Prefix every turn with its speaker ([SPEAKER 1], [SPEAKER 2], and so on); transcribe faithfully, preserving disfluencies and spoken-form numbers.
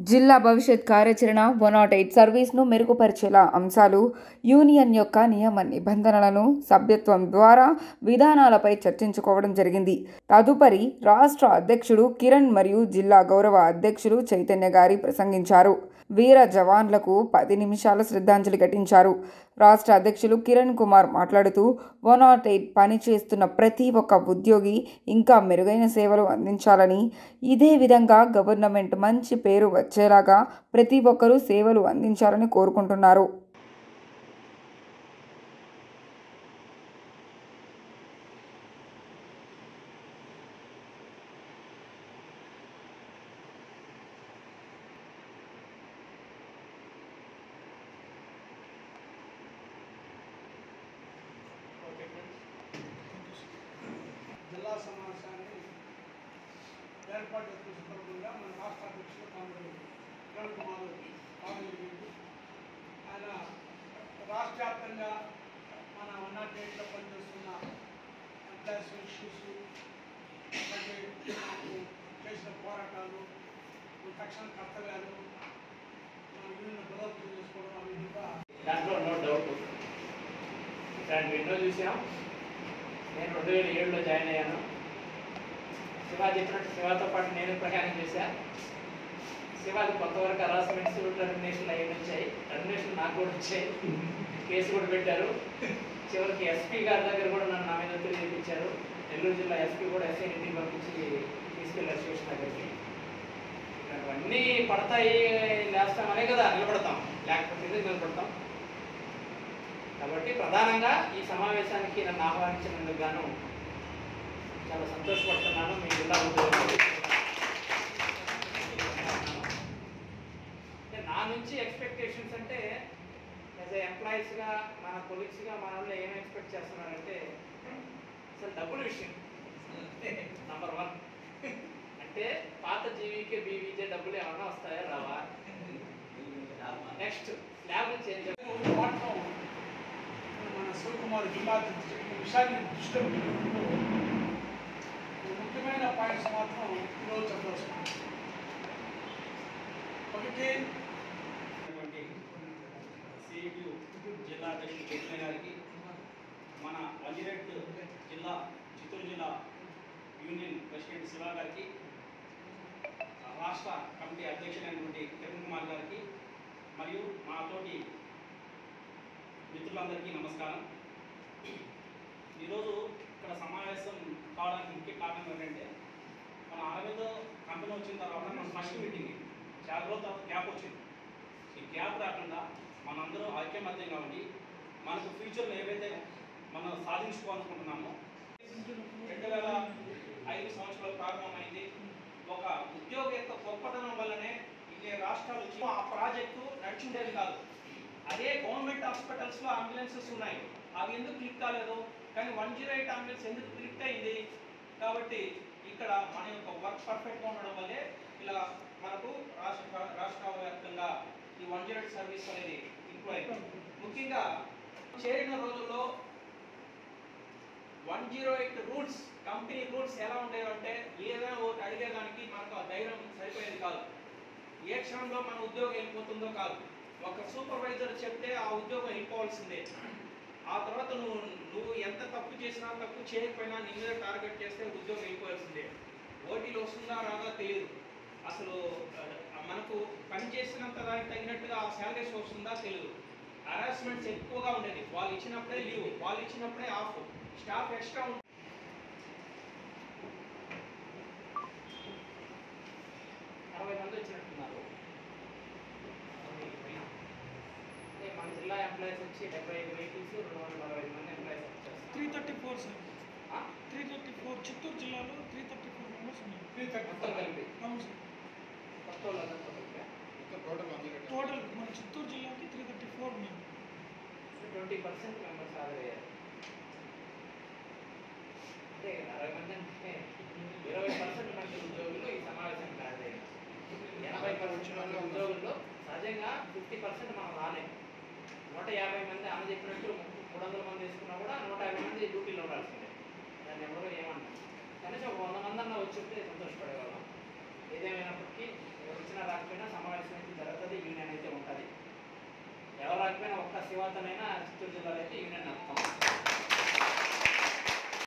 [SPEAKER 1] జిల్లా భవిష్యత్ కార్యాచరణ వన్ నాట్ ఎయిట్ సర్వీస్ను మెరుగుపరిచేలా అంశాలు, యూనియన్ యొక్క నియమ నిబంధనలను, సభ్యత్వం ద్వారా విధానాలపై చర్చించుకోవడం జరిగింది. తదుపరి రాష్ట్ర అధ్యక్షుడు కిరణ్ మరియు జిల్లా గౌరవ అధ్యక్షుడు చైతన్య గారి ప్రసంగించారు. వీర జవాన్లకు పది నిమిషాల శ్రద్ధాంజలి ఘటించారు. రాష్ట్ర అధ్యక్షులు కిరణ్ కుమార్ మాట్లాడుతూ వన్ నాట్ ఎయిట్ పనిచేస్తున్న ప్రతి ఒక్క ఉద్యోగి ఇంకా మెరుగైన సేవలు అందించాలని, ఇదే విధంగా గవర్నమెంట్ మంచి పేరు వచ్చేలాగా ప్రతి ఒక్కరూ సేవలు అందించాలని కోరుకుంటున్నారు.
[SPEAKER 2] జిల్లా సమావేశాన్ని ఏర్పాటు చేసిన సందర్భంగా మన రాష్ట్ర అధ్యక్షులు కాంగ్రెస్ కిరణ్ కుమార్ పాల్గొని ఆయన రాష్ట్ర వ్యాప్తంగా మన వన్ నాట్ ఎయిట్లో పనిచేస్తున్న ఎంప్లాయీస్ ఇష్యూస్ చేసిన పోరాటాలు, తక్షణ కర్తవ్యాలు, మన యూనియన్ బలోపేతం చేసుకోవడం అవిధంగా
[SPEAKER 3] దాంట్లో నో డౌట్. దాన్ని ఎన్నో చూసాం. నేను రెండు వేల ఏడులో జాయిన్ అయ్యాను. శివ చెప్పినట్టు శివతో పాటు నేను ప్రయాణం చేశాను. శివాది కొంతవరకు హరాస్మెంట్స్, టర్మినేషన్లు అయ్యి వచ్చాయి. టర్మినేషన్ నాకు కూడా వచ్చాయి. కేసు కూడా పెట్టారు. చివరికి ఎస్పీ గారి దగ్గర కూడా నన్ను నా మీద ఒత్తిడి చేయించారు. నెల్లూరు జిల్లా ఎస్పీ కూడా ఎస్ఐ ఇంటికి పంపించి తీసుకెళ్ళారు స్టేషన్ దగ్గరికి. ఇవన్నీ పడతాయి, లేస్తామనే కదా నిలబడతాం, లేకపోతే నిలబడతాం. కాబట్టి ప్రధానంగా ఈ సమావేశానికి నన్ను ఆహ్వానించినందుకు గాను చాలా సంతోషపడుతున్నాను. మీ జిల్లా ఉద్యోగులు నా నుంచి ఎక్స్పెక్టేషన్స్ అంటే యాజ్ ఏ ఎంప్లాయీస్గా, మన కొలీగ్స్గా మన వాళ్ళు ఏం ఎక్స్పెక్ట్ చేస్తున్నారంటే అసలు డబ్బుల విషయం నంబర్ వన్. అంటే పాత జీవీకే బీవీజే డబ్బులు ఏమన్నా వస్తాయా రావా? నెక్స్ట్ స్లాబ్లు చేంజ్
[SPEAKER 2] వాటిలో మన శివకుమార్ జిల్లా విషయాన్ని దృష్టిలో పెట్టుకుంటూ ముఖ్యమైన పాయింట్స్ మాత్రం ఈరోజు చెప్పాల్సింది. ఒకటి,
[SPEAKER 4] సిఐటి జిల్లా అధ్యక్షుడు చైతన్య గారికి, మన అజిరెట్ జిల్లా చిత్తూరు జిల్లా యూనియన్ ప్రెసిడెంట్ శివ గారికి, రాష్ట్ర కమిటీ అధ్యక్షుడైనటువంటి కిరణ్ కుమార్ గారికి, మరియు మాతోటి మిత్రులందరికీ నమస్కారం. ఈరోజు ఇక్కడ సమావేశం కావడానికి ముఖ్య కారణం ఏంటంటే, మన అరవిందో కంపెనీ వచ్చిన తర్వాత మన ఫస్ట్ మీటింగ్ చాలా రోజుల తర్వాత గ్యాప్ వచ్చింది. ఈ గ్యాప్ రాకుండా మనందరూ ఐక్యమత్యంగా ఉండి మనకు ఫ్యూచర్లో ఏవైతే మనం సాధించుకోవాలనుకుంటున్నామో, రెండు వేల ఐదు సంవత్సరాలు ప్రారంభమైంది. ఒక ఉద్యోగ యొక్క గొప్పతనం వల్లనే ఇదే రాష్ట్రాలు వచ్చి ఆ ప్రాజెక్టు నడిచిండేది కాదు. అదే గవర్నమెంట్ హాస్పిటల్స్లో అంబులెన్సెస్ ఉన్నాయి, అవి ఎందుకు క్లిక్ కాలేదు? కానీ వన్ జీరో ఎయిట్ అంబులెన్స్ ఎందుకు క్లిక్ అయింది? కాబట్టి ఇక్కడ మన యొక్క వర్క్ పర్ఫెక్ట్గా ఉండడం వల్లే ఇలా మనకు రాష్ట్ర రాష్ట్ర వ్యాప్తంగా ఈ వన్ జీరో ఎయిట్ సర్వీస్ అనేది ఇంప్రూవ్ అయింది. ముఖ్యంగా చేరిన రోజుల్లో one zero eight routes, company routes ఎలా ఉండేవంటే ఏదైనా ఒకటి అడిగేదానికి మనకు ఆ ధైర్యం సరిపోయేది కాదు. ఏ క్షణంలో మన ఉద్యోగం వెళ్ళిపోతుందో కాదు. ఒక సూపర్వైజర్ చెప్తే ఆ ఉద్యోగం వెళ్ళిపోవాల్సిందే. ఆ తర్వాత నువ్వు నువ్వు ఎంత తప్పు చేసినా, తప్పు చేయకపోయినా నీ మీద టార్గెట్ చేస్తే ఉద్యోగం వెళ్ళిపోవాల్సిందే. ఓటీలు వస్తుందా రాదా తెలియదు. అసలు మనకు పని చేసినంత దానికి తగినట్టుగా ఆ శాలరీస్ వస్తుందా తెలియదు. హరాస్మెంట్స్ ఎక్కువగా ఉండేది. వాళ్ళు ఇచ్చినప్పుడే లీవ్, వాళ్ళు ఇచ్చినప్పుడే ఆఫ్, స్టాఫ్ ఎక్స్ట్రా ఉంటుంది.
[SPEAKER 3] అరవై మంది వచ్చినట్టున్నారు. మన జిల్లా ఎంప్లాయీస్ వచ్చి డెబ్బై ఐదు వెహికల్స్, రెండు వందల అరవై ఐదు మంది ఎంప్లాయీస్ వచ్చారు.
[SPEAKER 5] Three thirty four sir three thirty four Chittoor జిల్లాలో త్రీ థర్టీ ఫోర్ మెంబర్స్ ఉన్నారు.
[SPEAKER 2] త్రీ థర్టీ
[SPEAKER 3] మొత్తం కలిపి
[SPEAKER 5] అవును సార్.
[SPEAKER 3] కొత్త వాళ్ళందరూ
[SPEAKER 5] టోటల్ మన చిత్తూరు జిల్లాకి త్రీ థర్టీ ఫోర్ మేము
[SPEAKER 3] ట్వంటీ పర్సెంట్ మెంబర్స్ హాజరు అయ్యారు. అంటే అరవై మంది అంటే ఇరవై పర్సెంట్ మంది ఉద్యోగులు ఈ సమావేశానికి హాజరయ్యారు. ఎనభై పర్సెంట్ మంది ఉద్యోగుల్లో సహజంగా ఫిఫ్టీ పర్సెంట్ మనం రాలేము. నూట యాభై మంది ఆమె చెప్పినట్టు మూడు వందల మంది వేసుకున్నా కూడా నూట యాభై మంది డ్యూటీలో ఉండాల్సిందే. దాన్ని ఎవరో ఏమన్నా కనీసం ఒక వంద మంది అన్న వచ్చి ఉంటే సంతోషపడేవాళ్ళం. ఏదేమైనప్పటికీ వచ్చినా రాకపోయినా సమావేశం యూనియన్ అయితే ఉంటుంది. ఎవరు రాకపోయినా ఒక్క శివాతనైనా చిత్తూరు జిల్లాలో అయితే యూనియన్ నడుపుతాం.